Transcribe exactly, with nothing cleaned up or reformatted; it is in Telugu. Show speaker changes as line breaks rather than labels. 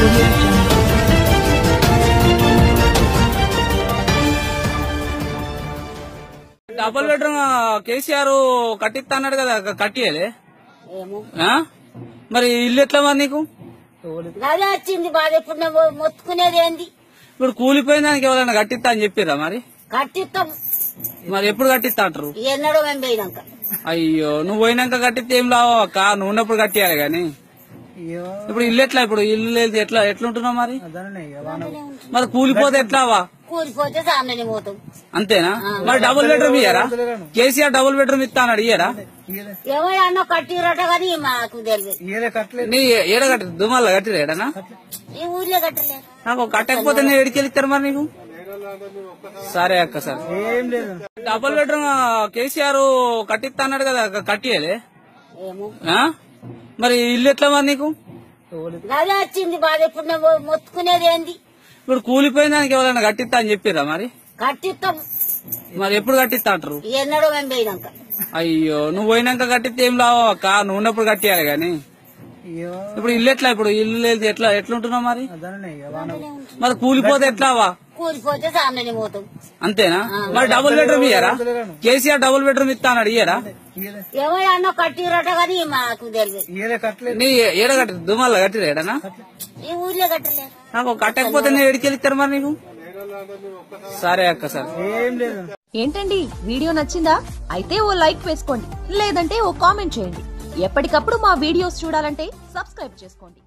డబుల్ బెడ్రూమ్ కేసీఆర్ కట్టిస్తా అన్నాడు కదా, కట్టియలే మరి ఇల్లు ఎట్లా మరి నీకు?
అదే వచ్చింది బాధ. ఇప్పుడు మొత్తుకునేది ఏంది?
ఇప్పుడు కూలిపోయిన దానికి ఎవరైనా కట్టిస్తా అని చెప్పిరా? మరి
కట్టిస్తాం.
మరి ఎప్పుడు కట్టిస్తా అంటారు?
ఎన్నడో మేము పోయినాక.
అయ్యో, నువ్వు పోయినాక కట్టిస్తే ఏం లావా అక్క, నువ్వు ఉన్నప్పుడు కట్టియాలి గాని. ఇప్పుడు ఇల్లు ఎట్లా? ఇప్పుడు ఇల్లు లేదు, ఎట్లా ఎట్లుంటున్నావు మరి? మరి కూలిపోతే ఎట్లావా?
కూలిపోతే సామాన్య పోతాం.
అంతేనా? మరి డబుల్ బెడ్రూమ్ ఇయ్యారా? కేసీఆర్ డబుల్ బెడ్రూమ్ ఇస్తా అన్నాడు, ఇయ్యారా?
ఎవరన్నా కట్టిరట కానీ మాకు తెలియదు.
నీ ఏడ కట్టి దుమాల్లో కట్టిరా? ఏడనా
ఈ ఊర్లో కట్టలేదు.
నాకు కట్టకపోతే నేను ఎడికెళ్ళి ఇస్తారు మరి నీకు? సరే అక్క, సరే. డబుల్ బెడ్రూమ్ కేసీఆర్ కట్టిస్తా అన్నాడు కదా, కట్టియలే మరి ఇల్లు ఎట్లా మరి నీకు?
అదే వచ్చింది బాధ. ఇప్పుడు మొత్తుకునేది ఏంది?
ఇప్పుడు కూలిపోయిన దానికి ఎవరైనా కట్టిస్తా అని చెప్పిరా? మరి
కట్టిస్తాం.
మరి ఎప్పుడు కట్టిస్తా అంటారు?
ఎన్నడో మేము పోయినాక.
అయ్యో, నువ్వు పోయినాక కట్టిస్తే ఏం లావా అక్క, నువ్వు ఉన్నప్పుడు కట్టియాలి గాని. ఇప్పుడు ఇల్లు ఎట్లా? ఇప్పుడు ఇల్లు లేదు, ఎట్లా ఎట్లుంటున్నావు మరి? మరి కూలిపోతే ఎట్లావా?
కూలిపోతే సామాన్య పోతాం.
అంతేనా? మరి డబుల్ బెడ్రూమ్ ఇయ్యారా? కేసీఆర్ డబుల్ బెడ్రూమ్ ఇస్తా అన్నాడు, ఇయ్యారా?
ఎవరన్నా కట్టిరట కానీ మాకు తెలియదు.
నీ ఏడ కట్టి దుమాల్లో కట్టిరా? ఏడనా
ఈ ఊర్లో కట్టలేదు.
నాకు కట్టకపోతే నేను ఎడికెళ్ళి ఇస్తారు మరి నీకు? సరే అక్క, సరే.
ఏంటండి, వీడియో నచ్చిందా? అయితే ఓ లైక్ వేసుకోండి, లేదంటే ఓ కామెంట్ చేయండి. ఎప్పటికప్పుడు మా వీడియోస్ చూడాలంటే సబ్స్క్రైబ్ చేసుకోండి.